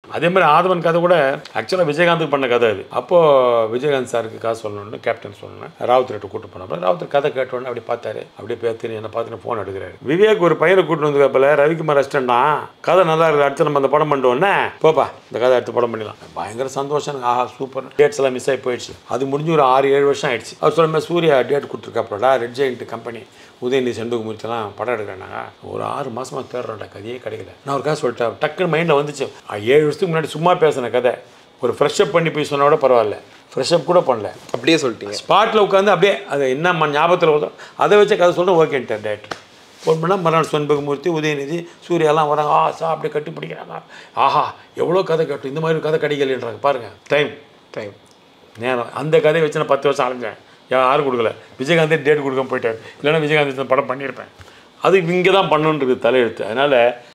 அதே மாதிரி ஆதவன் கதை கூட ஆக்சுவலாக விஜயகாந்துக்கு பண்ண கதை அது. அப்போது விஜயகாந்த் சாருக்கு காசு சொல்லணும்னு கேப்டன் சொன்னேன். ராவுத்தர்கிட்ட கூட்டு போனப்போ ராவுத்தர் கதை கேட்டோன்னே அப்படி பார்த்தாரு. அப்படியே பேத்து என்னை பார்த்துன்னு ஃபோன் எடுக்கிறாரு. விவேக் ஒரு பையனை கூட்டு வந்ததுக்கப்பல ரவிக்குமார் அசிஸ்டண்டா கதை நல்லா இருக்குது, அடுத்து நம்ம அந்த படம் பண்ணிட்டோன்னே போப்பா இந்த கதை அடுத்து படம் பண்ணிடலாம். பயங்கர சந்தோஷம். ஆஹா சூப்பர். டேட்ஸ் எல்லாம் மிஸ் ஆகி போயிடுச்சு. அது முடிஞ்சு ஒரு 6-7 வருஷம் ஆயிடுச்சு. அவர் சொல்ல சூர்யா டேட் கொடுத்துருக்காப்படா, ரெட் ஜெயண்ட் கம்பெனி உதயநிதி செண்பகமூர்த்திலாம் படம் எடுக்கிறாங்க. ஒரு 6 மாதமாக தேடுறோம்டா, கதையே கிடைக்கல. நான் ஒரு கதை சொல்லிட்டேன், டக்குன்னு மைண்டில் வந்துச்சு. 7 வருஷத்துக்கு முன்னாடி சும்மா பேசின கதை ஒரு ஃப்ரெஷ்அப் பண்ணி போய் சொன்னால் கூட பரவாயில்ல, ஃப்ரெஷ்அப் கூட பண்ணல, அப்படியே சொல்லிட்டீங்க. ஸ்பாட்டில் உட்காந்து அப்படியே அது என்ன ஞாபகத்தில் வரும் அதை வச்சு கதை சொல்கிறேன். ஓகேன்ட்டார் டேரக்டர். ஃபோன் பண்ணால் மறுநாள் செண்பகமூர்த்தி உதயநிதி சூர்யாலாம் வராங்க. அப்படியே கட்டி பிடிக்கிறாங்க. ஆஹா எவ்வளோ கதை கேட்டோம், இந்த மாதிரி கதை கிடைக்கலன்றாங்க. பாருங்கள் டைம் நேரம். அந்த கதையை வச்சு நான் 10 வருஷம் அலைஞ்சேன். யாரும் கொடுக்கல. விஜயகாந்தே டேட் கொடுக்காம போயிட்டார். இல்லைன்னா விஜயகாந்த் படம் பண்ணியிருப்பேன். அது இங்கே தான் பண்ணணுன்றது தலையெழுத்து. அதனால்